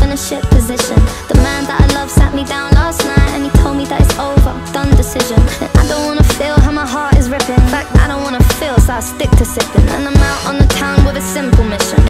in a shit position. The man that I love sat me down last night and he told me that it's over, done decision. And I don't wanna feel how my heart is ripping. In fact, I don't wanna feel, so I stick to sipping. And I'm out on the town with a simple mission.